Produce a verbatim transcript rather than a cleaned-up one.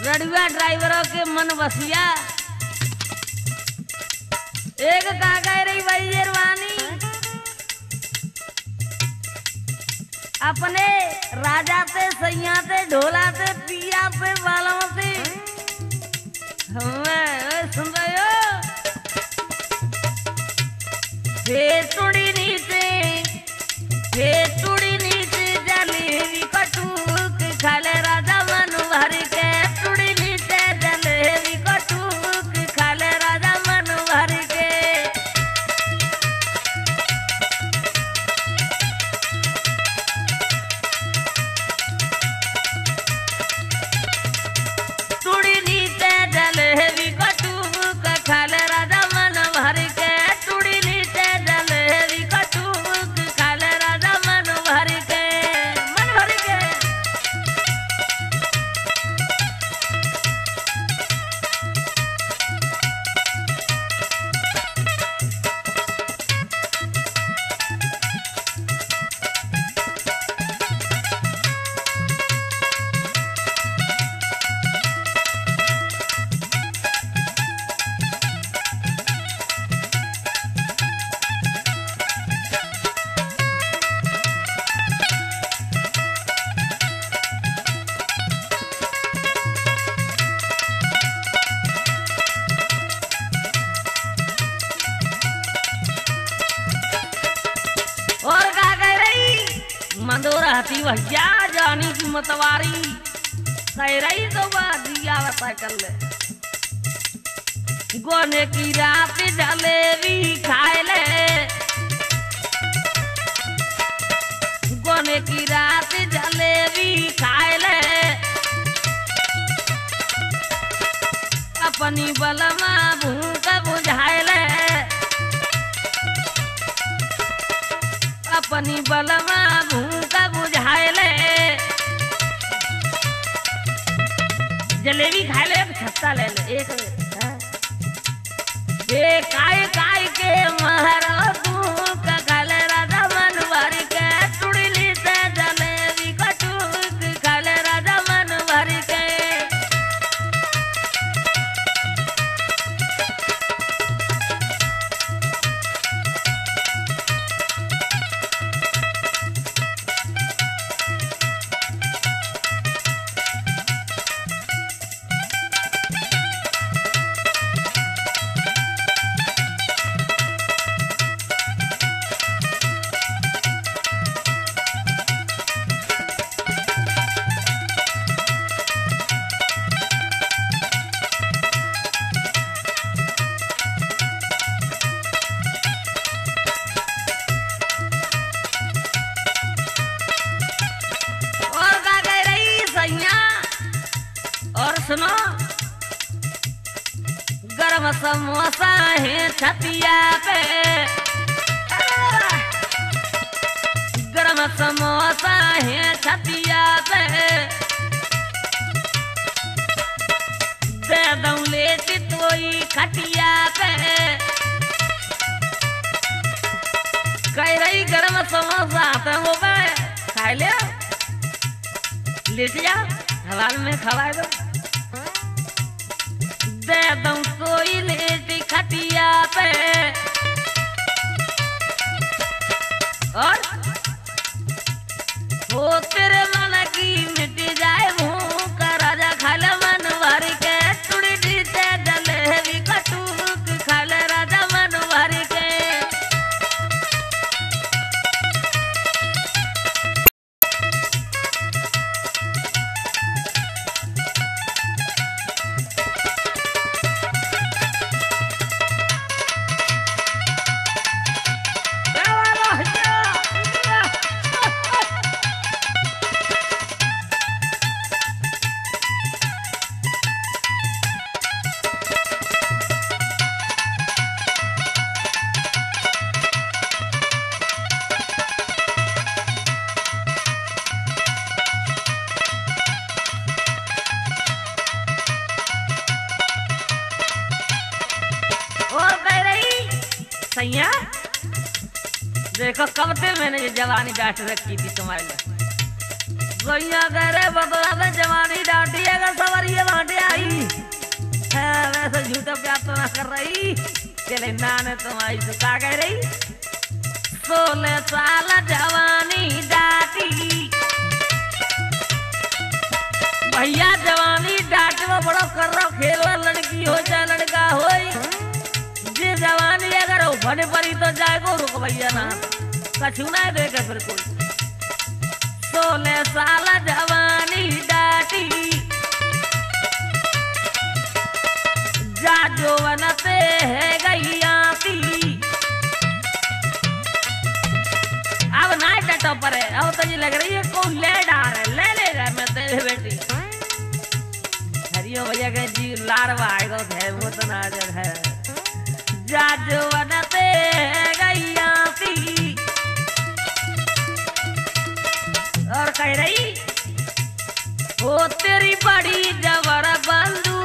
रड़ुआ ड्राइवरों के मन बसिया एक का कह रही भाई जेरवानी अपने राजा से सैया से ढोला से पिया से बालों से हमें सुन रहे हो हे टुड़ी नीचे हे टुड़ी नीचे जलेबी कटूक खाले राजा मन भर के टुड़ी नीचे जलेबी कटूक खाले राजा मन भर के टुड़ी नीचे जलेबी कटूक खाले राजा मन भर के टुड़ी नीचे जलेबी कटूक खाले राजा मन भर के मन भर के और का कह रही मंदोरा हती भैया जानी की मतवारी कह रही तो दिया बता कर ले गोने की रात जलेबी खाए ले गोने की रात जलेबी खाए ले अपनी बलमा भूख बुझाए ले अपनी बलमा भूख बुझाए ले जलेबी खाए ले छत्ता ले ले एक ये काय काय के महरा भूख खाले राजा मन भर के टुड़ली से जलेबी कटूक खाले राजा मन भर के और सुनो गरम समोसा है छतिया पे गरम समोसा है छतिया पे दे दूं लेटी तोई खटिया पे कह रही गरम समोसा तो वो खा ले लेट जा हवा में खवा दो दे दूं कोई लेटी खटिया पे और हो तेरे मन की मिट जाए भूख राजा खाले मन भर के टुड़ी नीचे जलेबी कटूक खाले राजा मन भर के सैया देखो कब से मैंने ये जवानी डांट रखी थी तुम्हारे लिए। सैया कह रहे बदला में जवानी डांटी है सवरिया बांटे तो प्यार तो ना कर रही चले नाने तुम्हारी तो क्या कह रही सोलह साल जवानी डाटी भैया जवानी डाटे में बड़ो कर रहा खेलवा लड़की हो चाहे लड़का हो जे जवानी अगर उभने पड़ी तो जाएगो रुक भैया ना कछु ना देखे फिर कोई सोलह साल जवानी डाटी जा जो बनते है गई आती अब ना डटो पर है अब तो ये लग रही है को ले डाल है ले ले रहा मैं तेरे बेटी हरियो भैया के जी लाड़वा आएगा है वो तो नाजर है जा जो बनते है गई आती और कह रही वो तेरी बड़ी जबर बंदू